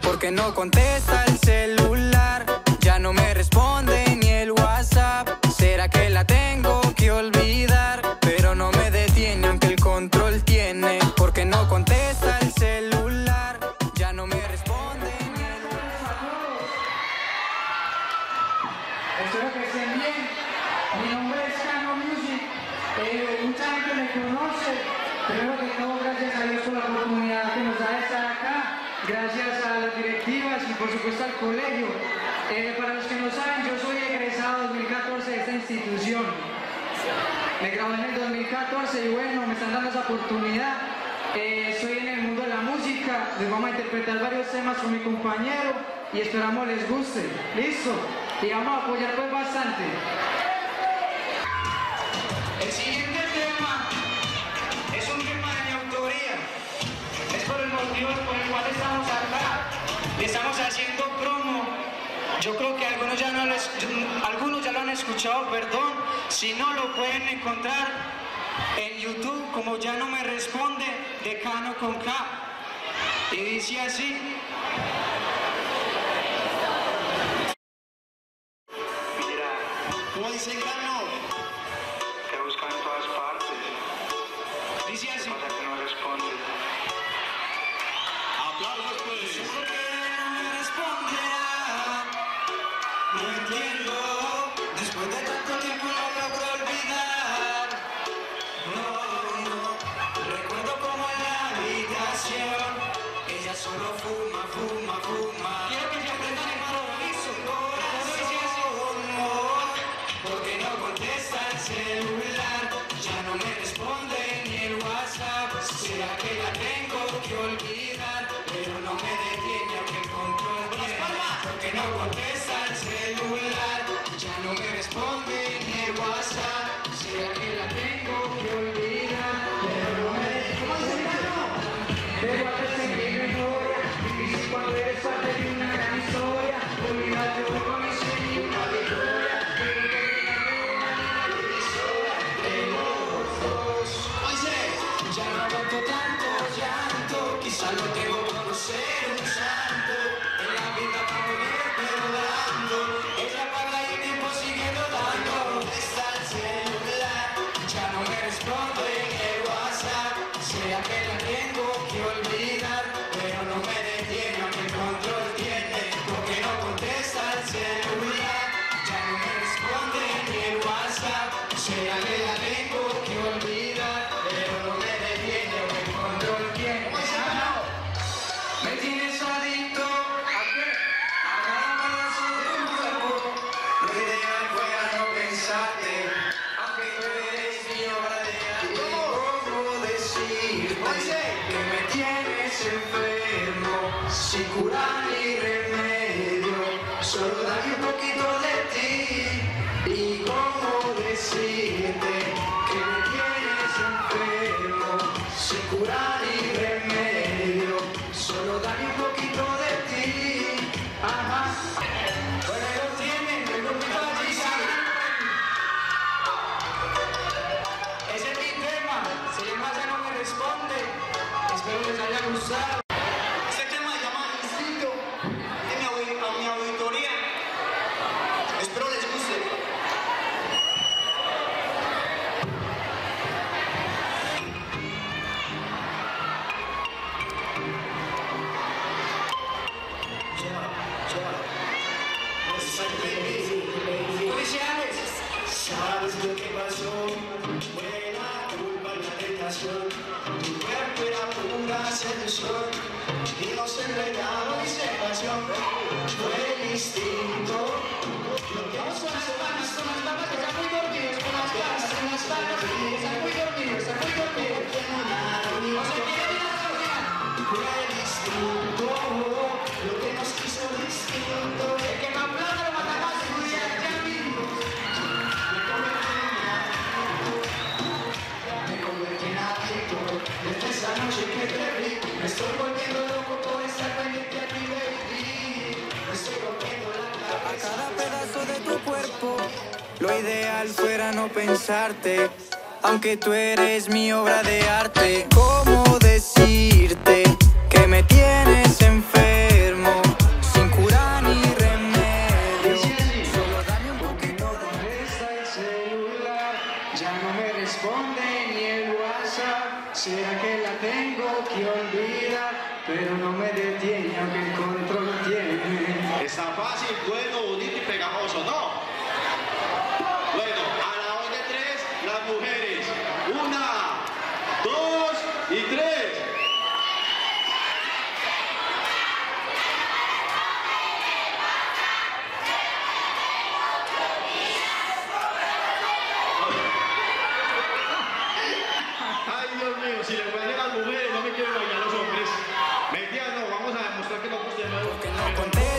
porque no contesta el celular, ya no me responde ni el WhatsApp. ¿Será que la tengo que olvidar? Pero no me detiene aunque el control tiene, porque no contesta el celular, ya no me responde ni el WhatsApp. Espero que estén bien. Mi nombre es Cano Music. Mucha gente me conoce. Primero que todo, gracias a Dios por la oportunidad que nos da de estar acá. Gracias a las directivas y por supuesto al colegio. Para los que no saben, yo soy egresado 2014 de esta institución. Me gradué en el 2014 y bueno, me están dando esa oportunidad. Estoy en el mundo de la música. Les vamos a interpretar varios temas con mi compañero y esperamos les guste. ¿Listo? Y vamos a apoyar pues bastante. El siguiente tema es un tema de mi autoría. Es por el motivo por el cual estamos acá. Le estamos haciendo promo. Yo creo que algunos ya lo han escuchado, perdón. Si no, lo pueden encontrar en YouTube como Ya No Me Responde, de Cano con K. Y dice así. Mira, ¿cómo dice Cano? Te buscan en todas partes. Dice así. Pasa que no responde. Aplausos pues. ¿Por qué no me responderá? No entiendo. Después de tanto tiempo no logro olvidar. No. Recuerdo como en la habitación ella solo fuma, fuma, fuma. Quiero que se aprendan el compromiso. Porque no contesta el celular, ya no me responde ni el WhatsApp. Será que la tengo que olvidar, pero no me detiene aunque el control tiene. Porque no contesta el celular, ya no me responde ni el WhatsApp. Será que la tengo que olvidar, pero no me detiene. Pero antes de que me ignora, difícil cuando eres parte de una gran historia. Olvidarte de con mi sueño y una victoria. Ya no aguanto tanto llanto, quizá lo tengo por ser un santo. En la vida para morir pero dando, ella paga y el tiempo sigue rodando. Está el celular, ya no me responde en el WhatsApp. Sea que la tengo que olvidar, pero no me detiene aunque el control tiene. Porque no contesta el celular, ya no me responde ni el WhatsApp. Sea que la tengo que olvidar, pero no me detiene aunque el control tiene. Me tienes adicto a qué? A cada pedazo de tu cuerpo. Lo ideal fuera no pensarte, aunque tú eres mi obra de arte. ¿Cómo decirte que me tienes enfermo? Sin cura ni remedio, solo dame un poquito de ti. ¿Y cómo decirte que me tienes enfermo? Sin cura ni remedio, solo dame un poquito de ti. Ajá. Bueno, ahí lo tienen, el grupito de Giselle. Ese es mi tema, se llama Ya No Me Responde. Espero les haya gustado. Este tema se llama Instinto. Es mi auditoría. Espero les guste. ¿Sabes lo que pasó? Fue la culpa y la tentación. Tu cuerpo era pura seducción y nos entregamos sin pasión. Fue el instinto. Lo que Vamos con las damas que están muy dormidos, con las damas que están muy dormidos, están muy dormidos. O sea, quieren ir a trabajar. fue el instinto. Lo que nos hizo distinto. El que me aplauda lo matamos a estudiar ya mismo. Me convertí en adicto. Desde esa noche que te vi, me estoy volviendo loco por estar pendiente a ti, baby. Me estoy rompiendo la A cabeza. cada pedazo de tu cuerpo, lo ideal fuera no pensarte, aunque tú eres mi obra de arte. ¿Cómo decirte que me tienes enfermo? porque no conté